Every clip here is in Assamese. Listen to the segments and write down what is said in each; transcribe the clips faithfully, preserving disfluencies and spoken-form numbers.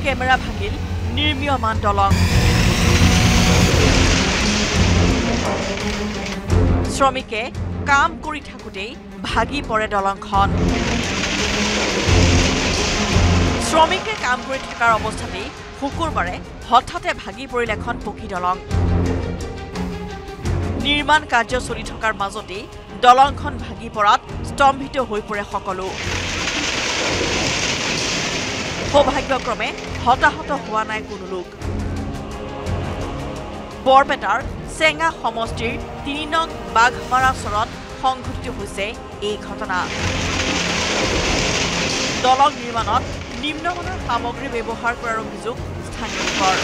কেমেৰা ভাঙিল নিৰ্মীয়মান দলং শ্ৰমিকে কাম কৰি থাকোঁতেই ভাগি পৰে দলংখন শ্ৰমিকে কাম কৰি থকাৰ অৱস্থাতেই শুকুৰবাৰে হঠাতে ভাগি পৰিল এখন পকী দলং নিৰ্মাণ কাৰ্য চলি থকাৰ মাজতেই দলংখন ভাগি পৰাত স্তম্ভিত হৈ পৰে সকলো সৌভাগ্যক্ৰমে হতাহত হোৱা নাই কোনো লোক বৰপেটাৰ চেঙা সমষ্টিৰ তিনি নং বাঘমাৰা চৰত সংঘটিত হৈছে এই ঘটনা দলং নিৰ্মাণত নিম্নমানৰ সামগ্ৰী ব্যৱহাৰ কৰাৰ অভিযোগ স্থানীয় লোকৰ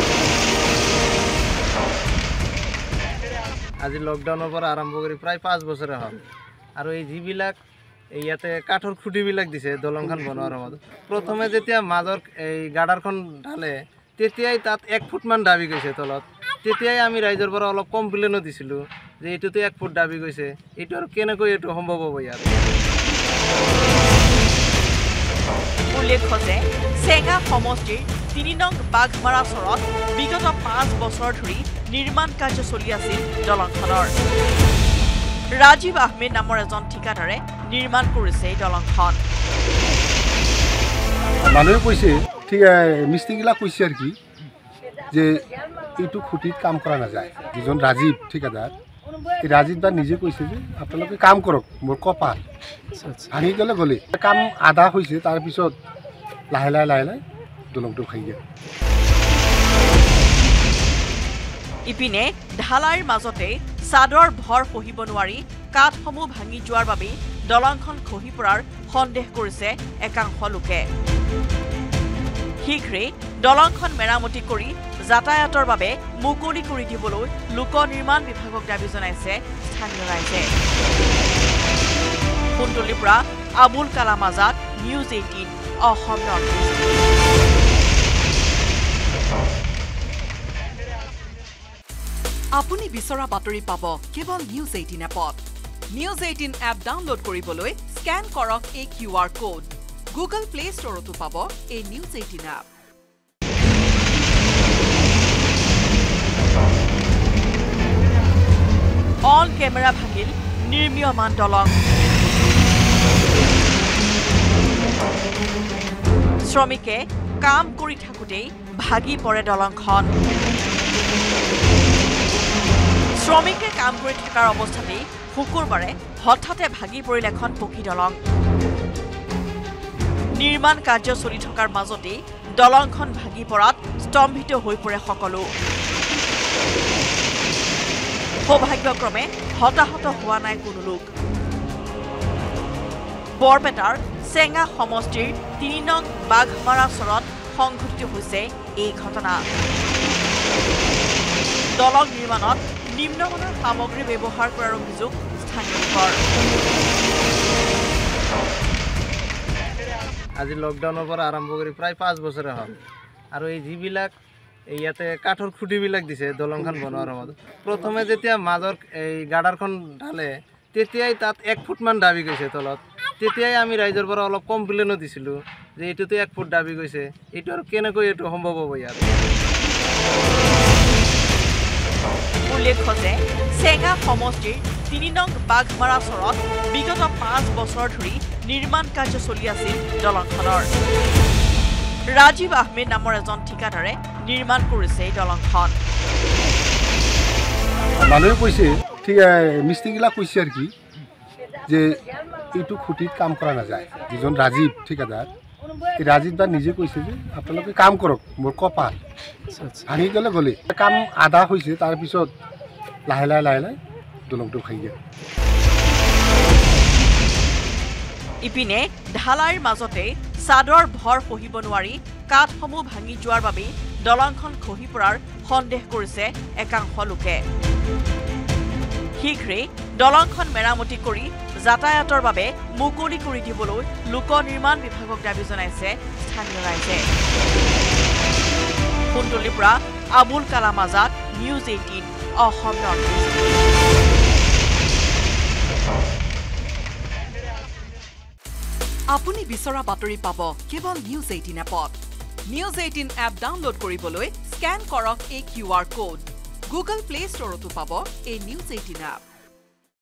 আজি লকডাউনৰ পৰা আৰম্ভ কৰি প্ৰায় পাঁচ বছৰে হ'ল আৰু এই যিবিলাক ইয়াতে কাঠৰ খুঁটিবিলাক দিছে দলংখন বনোৱাৰ সময়ত প্ৰথমে যেতিয়া মাজৰ এই গাৰ্ডাৰখন ঢালে তেতিয়াই তাত এক ফুটমান দাবি গৈছে তলত তেতিয়াই আমি ৰাইজৰ পৰা অলপ কমপ্লেইনো দিছিলোঁ যে এইটোতো এক ফুট দাবি গৈছে এইটো আৰু কেনেকৈ এইটো সম্ভৱ হ'ব ইয়াত উল্লেখ্য যে চেঙা সমষ্টিৰ তিনি নং বাঘমাৰা চৰত বিগত পাঁচ বছৰ ধৰি নিৰ্মাণ কাৰ্য চলি আছিল দলংখনৰ ৰাজীৱ আহমেদ নামৰ এজন ঠিকাদাৰে নিৰ্মাণ কৰিছে এই দলংখন মানুহে কৈছে ঠিক মিস্ত্ৰীগিলা কৈছে আৰু কি যে এইটো খুঁটিত কাম কৰা নাযায় যিজন ৰাজীৱ ঠিকাদাৰ এই ৰাজীৱ দা নিজে কৈছে যে আপোনালোকে কাম কৰক মোৰ কপাল ভাঙি গ'লে গ'লে কাম আধা হৈছে তাৰপিছত লাহে লাহে লাহে লাহে দলংটো ভাঙি গ'ল ইপিনে ঢালাইৰ মাজতে চাদৰ ভৰ সহিব নোৱাৰি কাঠসমূহ ভাঙি যোৱাৰ বাবে দলংখন খহি পৰাৰ সন্দেহ কৰিছে একাংশ লোকে শীঘ্ৰে দলংখন মেৰামতি কৰি যাতায়াতৰ বাবে মুকলি কৰি দিবলৈ লোক নিৰ্মাণ বিভাগক দাবী জনাইছে স্থানীয় ৰাইজে কুন্তলীৰ পৰা Abul Kalam Azad news eighteen Assam north east আপুনি বিচৰা বাতৰি পাব কেৱল নিউজ এইটিন এপত নিউজ এইটিন এপ ডাউনলোড কৰিবলৈ স্কেন কৰক এই Q R code Google play ষ্টৰতো পাব এই news eighteen app on camera ভাঙিল নিৰ্মীয়মান দলং শ্ৰমিকে কাম কৰি থাকোঁতেই ভাগি পৰে দলংখন শ্ৰমিকে কাম কৰি থকাৰ অৱস্থাতেই শুকুৰবাৰে হঠাতে ভাগি পৰিল এখন পকী দলং নিৰ্মাণ কাৰ্য চলি থকাৰ মাজতেই দলংখন ভাগি পৰাত স্তম্ভিত হৈ পৰে সকলো সৌভাগ্যক্ৰমে হতাহত হোৱা নাই কোনো লোক বৰপেটাৰ চেঙা সমষ্টিৰ তিনি নং বাঘমাৰা চৰত সংঘটিত হৈছে এই ঘটনা দলং নিৰ্মাণত নিম্নমানৰ সামগ্ৰী ব্যৱহাৰ কৰাৰ অভিযোগ স্থানীয় লোকৰ আজি লকডাউনৰ পৰা আৰম্ভ কৰি প্ৰায় পাঁচ বছৰে হ'ল আৰু এই যিবিলাক ইয়াতে কাঠৰ খুঁটিবিলাক দিছে দলংখন বনোৱাৰ সময়ত প্ৰথমে যেতিয়া মাজৰ এই গাৰ্ডাৰখন ঢালে তেতিয়াই তাত এক ফুটমান দাবি গৈছে তলত তেতিয়াই আমি ৰাইজৰ পৰা অলপ কমপ্লেইনো দিছিলোঁ যে এইটোতো এক ফুট দাবি গৈছে এইটো আৰু কেনেকৈ এইটো সম্ভৱ হ'ব ইয়াত উল্লেখ্য যে চেঙা সমষ্টিৰ তিনি নং বাঘমাৰা চৰত বিগত পাঁচ বছৰ ধৰি নিৰ্মাণ কাৰ্য চলি আছিল দলংখনৰ ৰাজীৱ আহমেদ নামৰ এজন ঠিকাদাৰে নিৰ্মাণ কৰিছে এই দলংখন মানুহে কৈছে ঠিক মিস্ত্ৰীগিলা কৈছে আৰু কি যে এইটো খুঁটিত কাম কৰা নাযায় যিজন ৰাজীৱ ঠিকাদাৰ এই ৰাজীৱ দা নিজে কৈছে যে আপোনালোকে কাম কৰক মোৰ কপাল ভাঙি গ'লে গ'লে কাম আধা হৈছে তাৰপিছত লাহে লাহে লাহে লাহে দলংটো ভাঙি গ'ল ইপিনে ঢালাইৰ মাজতে চাদৰ ভৰ সহিব নোৱাৰি কাঠসমূহ ভাঙি যোৱাৰ বাবে দলংখন খহি পৰাৰ সন্দেহ কৰিছে একাংশ লোকে শীঘ্ৰে দলংখন মেৰামতি কৰি যাতায়াতৰ বাবে মুকলি কৰি দিবলৈ লোক নিৰ্মাণ বিভাগক দাবী জনাইছে স্থানীয় ৰাইজে কুন্তলীৰ পৰা Abul Kalam Azad news eighteen Assam north east আপুনি বিচৰা বাতৰি পাব কেৱল নিউজ এইটিন এপত নিউজ এইটিন এপ ডাউনলোড কৰিবলৈ স্কেন কৰক এই Q R code Google play ষ্টৰতো পাব এই নিউজ এইটিন এপ